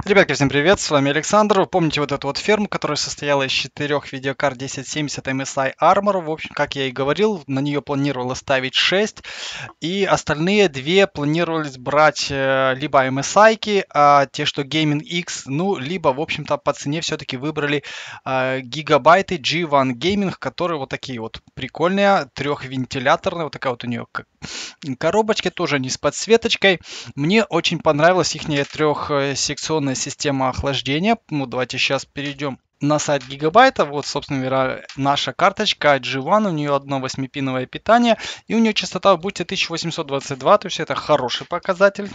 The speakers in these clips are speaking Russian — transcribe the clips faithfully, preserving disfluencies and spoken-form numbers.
Ребятки, всем привет, с вами Александр. Вы помните вот эту вот ферму, которая состояла из четырех видеокарт десять семьдесят эм эс ай Armor? В общем, как я и говорил, на нее планировалось ставить шесть, и остальные две планировались брать э, либо эм эс ай-ки, а те, что Gaming X, ну, либо, в общем-то, по цене все-таки выбрали э, гигабайты джи один Gaming, которые вот такие вот прикольные, трехвентиляторные, вот такая вот у нее коробочки, тоже не с подсветочкой. Мне очень понравилась их трехсекционная система охлаждения. Ну, давайте сейчас перейдем на сайт Гигабайта. Вот, собственно говоря, наша карточка джи один. У нее одно восьмипиновое питание. И у нее частота в буте тысяча восемьсот двадцать два. То есть это хороший показатель.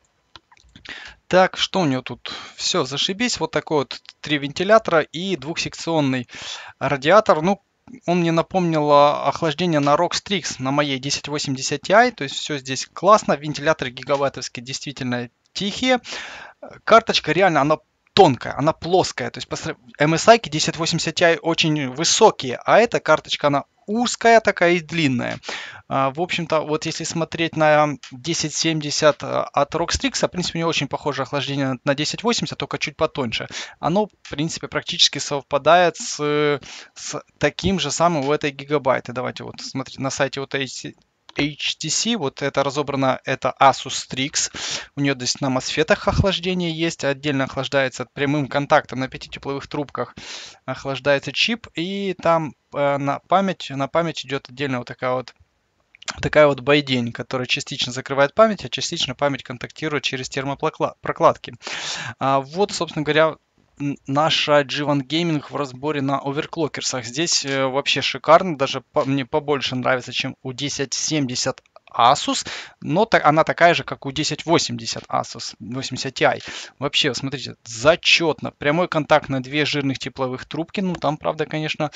Так, что у нее тут? Все, зашибись. Вот такой вот три вентилятора и двухсекционный радиатор. Ну, он мне напомнил а, охлаждение на рок стрикс на моей десять восемьдесят ти. То есть все здесь классно. Вентиляторы гигабайтовские действительно тихие. Карточка реально, она тонкая, она плоская. То есть эм эс ай-ки десять восемьдесят ти очень высокие, а эта карточка, она узкая такая и длинная. А, В общем-то, вот если смотреть на десять семьдесят а, от Rockstrix, в принципе, у нее очень похоже охлаждение на десять восемьдесят, только чуть потоньше. Оно, в принципе, практически совпадает с, с таким же самым у этой гигабайты. Давайте вот смотрите на сайте вот эйч ти си, вот это разобрано, это Asus Strix. У нее здесь на мосфетах охлаждение есть, отдельно охлаждается прямым контактом на пяти тепловых трубках, охлаждается чип, и там э, на память, на память идет отдельно вот такая вот такая вот байдень, которая частично закрывает память, а частично память контактирует через термопрокладки. А вот, собственно говоря, наша джи один Gaming в разборе на оверклокерсах. Здесь э, вообще шикарно, даже по, мне побольше нравится, чем у десять семьдесят Asus, но та, она такая же, как у десять восемьдесят Asus восемьдесят ти. Вообще, смотрите, зачетно. Прямой контакт на две жирных тепловых трубки. Ну, там, правда, конечно,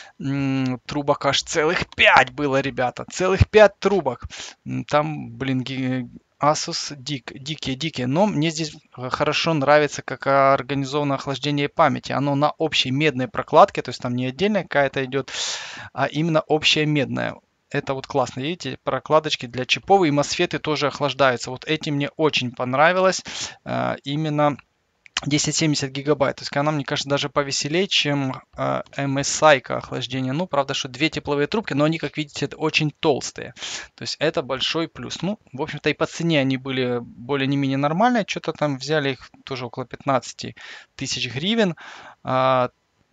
трубок аж целых пять было, ребята. Целых пять трубок. Там, блин, Asus дик, дикие, дикие. Но мне здесь хорошо нравится, как организовано охлаждение памяти. Оно на общей медной прокладке, то есть там не отдельная какая-то идет, а именно общая медная. Это вот классно. Видите, прокладочки для чипов и мосфеты тоже охлаждаются. Вот этим мне очень понравилось. Именно десять семьдесят гигабайт. То есть она, мне кажется, даже повеселее, чем э, эм эс ай-ка охлаждение. Ну, правда, что две тепловые трубки, но они, как видите, очень толстые. То есть это большой плюс. Ну, в общем-то, и по цене они были более не менее нормальные. Что-то там взяли их тоже около пятнадцать тысяч гривен. А,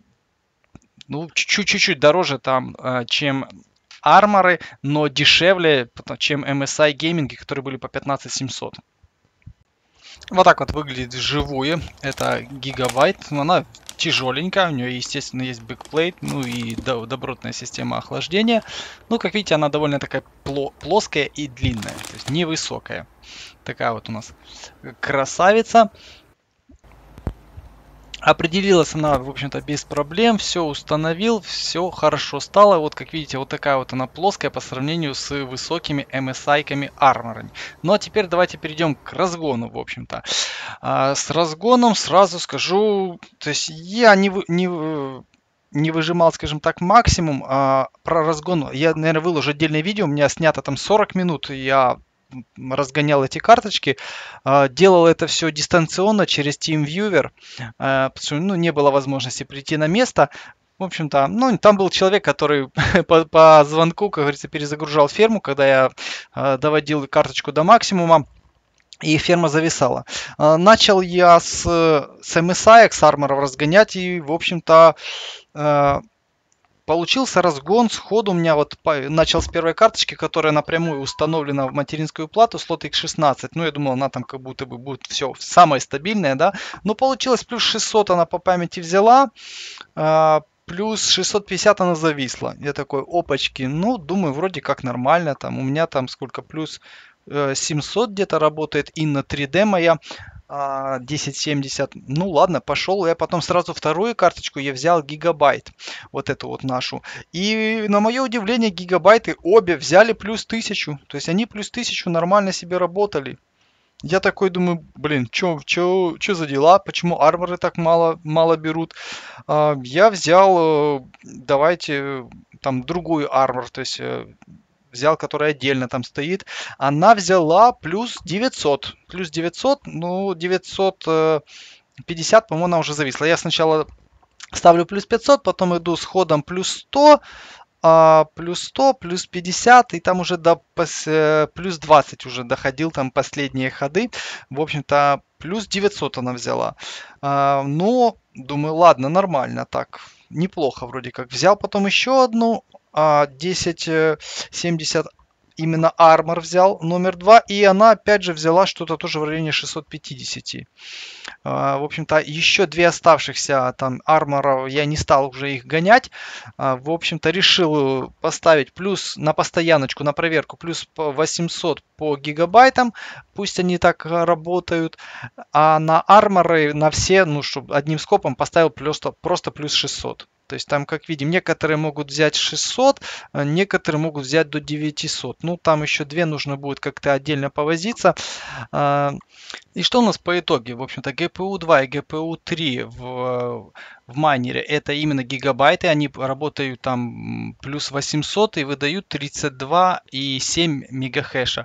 ну, чуть-чуть дороже там, а, чем арморы, но дешевле, чем эм эс ай гейминги, которые были по пятнадцать семьсот. Вот так вот выглядит вживую. Это гигабайт. Она тяжеленькая. У нее, естественно, есть бэкплейт. Ну и добротная система охлаждения. Ну, как видите, она довольно такая плоская и длинная. То есть невысокая. Такая вот у нас красавица. Определилась она, в общем-то, без проблем, все установил, все хорошо стало. Вот, как видите, вот такая вот она плоская по сравнению с высокими эм эс ай-ками Armor. Ну, а теперь давайте перейдем к разгону, в общем-то. А, с разгоном сразу скажу, то есть я не, не, не выжимал, скажем так, максимум. А, про разгон я, наверное, выложу отдельное видео, у меня снято там сорок минут, я разгонял эти карточки, делал это все дистанционно через TeamViewer, потому что ну, не было возможности прийти на место. В общем-то, ну, там был человек, который по, по звонку, как говорится, перезагружал ферму, когда я доводил карточку до максимума, и ферма зависала. Начал я с, с эм эс ай, с Armor разгонять, и, в общем-то, получился разгон сходу. У меня вот начал с первой карточки, которая напрямую установлена в материнскую плату, слот икс шестнадцать. Ну, я думал, она там как будто бы будет все самое стабильное, да. Но получилось плюс шестьсот она по памяти взяла, плюс шестьсот пятьдесят она зависла. Я такой, опачки, ну, думаю, вроде как нормально. Там у меня там сколько, плюс семьсот где-то работает, и на три дэ моя. десять семьдесят. Ну ладно, пошел. Я потом сразу вторую карточку я взял гигабайт. Вот эту вот нашу. И на мое удивление гигабайты обе взяли плюс тысячу. То есть они плюс тысячу нормально себе работали. Я такой думаю, блин, что чё, чё за дела? Почему арморы так мало, мало берут? Я взял, давайте, там другую армор. То есть взял, которая отдельно там стоит, она взяла плюс девятьсот. Плюс девятьсот, ну, девятьсот пятьдесят, по-моему, она уже зависла. Я сначала ставлю плюс пятьсот, потом иду с ходом плюс сто, а, плюс сто, плюс пятьдесят, и там уже до пос- э, плюс двадцать уже доходил там последние ходы. В общем-то, плюс девятьсот она взяла. А, но, думаю, ладно, нормально так. Неплохо вроде как. Взял потом еще одну, а, десять семьдесят, именно Armor взял, номер два, и она опять же взяла что-то тоже в районе шестьсот пятьдесят. А, В общем-то, еще две оставшихся там арморов я не стал уже их гонять. А, В общем-то, решил поставить плюс на постояночку, на проверку, плюс по восемьсот по гигабайтам. Пусть они так а, работают. А на арморы, на все, ну, чтобы одним скопом поставил просто, просто плюс шестьсот. То есть там, как видим, некоторые могут взять шестьсот, а некоторые могут взять до девятисот. Ну, там еще две нужно будет как-то отдельно повозиться. А, И что у нас по итоге? В общем-то, джи пи ю два и джи пи ю три в, в майнере это именно гигабайты. Они работают там м, плюс восемьсот и выдают тридцать два и семь мегахэша.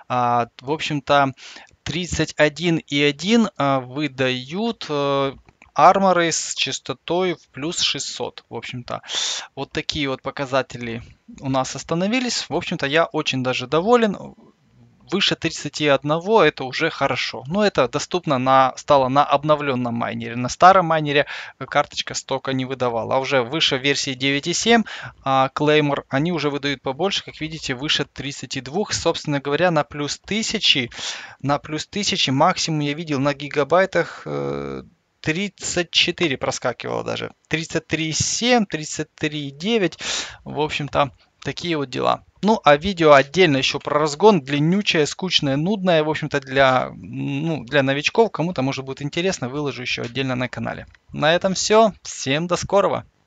А, в общем-то, тридцать один и один а, выдают э, арморы с частотой в плюс шестьсот. В общем-то, вот такие вот показатели у нас остановились. В общем-то, я очень даже доволен. Выше тридцати одного это уже хорошо. Но это доступно на, стало на обновленном майнере. На старом майнере карточка столько не выдавала. А уже выше версии девять и семь а, Claymore они уже выдают побольше. Как видите, выше тридцати двух. Собственно говоря, на плюс тысячи, на плюс тысячи максимум я видел на гигабайтах э, тридцать четыре проскакивало даже. тридцать три и семь, тридцать три и девять. В общем-то, такие вот дела. Ну, а видео отдельно еще про разгон. Длиннючее, скучное, нудное. В общем-то, для, ну, для новичков. Кому-то может будет интересно, выложу еще отдельно на канале. На этом все. Всем до скорого.